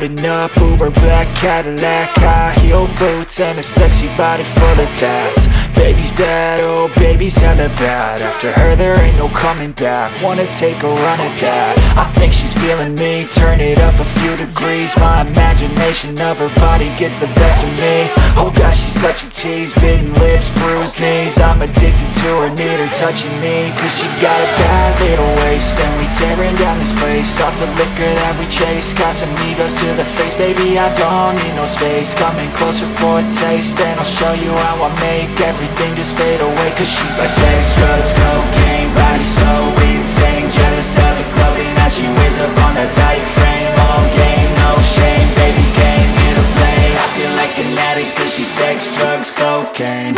Pulling up, Uber black Cadillac, high heel boots and a sexy body full of tats. Baby's bad, oh baby's hella bad. After her there ain't no coming back. Wanna take a run at that. I think she's feeling me. Turn it up a few degrees. My imagination of her body gets the best of me. Oh gosh, she's such a tease. Bitten lips, bruised knees. I'm addicted to her, need her touching me. Cause she got a bad little waist, and we tearing down this place. Off the liquor that we chase. Got some egos to the face. Baby, I don't need no space. Coming closer for a taste, and I'll show you how I make everything just fade away. Cause she's like sex, drugs, cocaine, body so insane. Jealous of the clothing that she wears up on a tight frame. All game, no shame, baby came here to play. I feel like an addict cause she's sex, drugs, cocaine.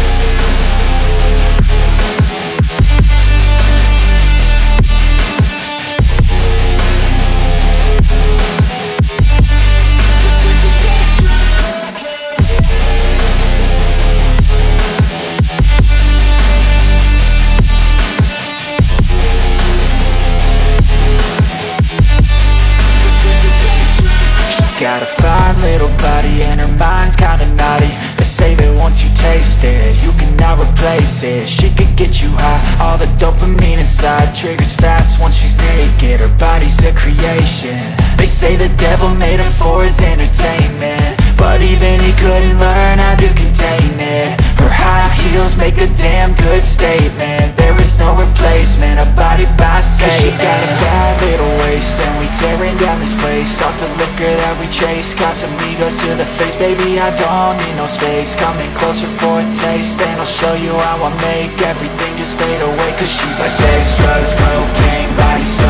Got a fine little body and her mind's kinda naughty. They say that once you taste it, you cannot replace it. She could get you high, all the dopamine inside triggers fast once she's naked. Her body's a creation. They say the devil made her for his entertainment, but even he couldn't learn how to contain it. Her high heels make a damn good statement. There is no replacement, a body by Satan. Cause she got a bad little waist, and we tearing down this place. Off the liquor that we chase. Got some egos to the face. Baby, I don't need no space. Coming closer for a taste, and I'll show you how I make everything just fade away. Cause she's like sex, drugs, cocaine, body so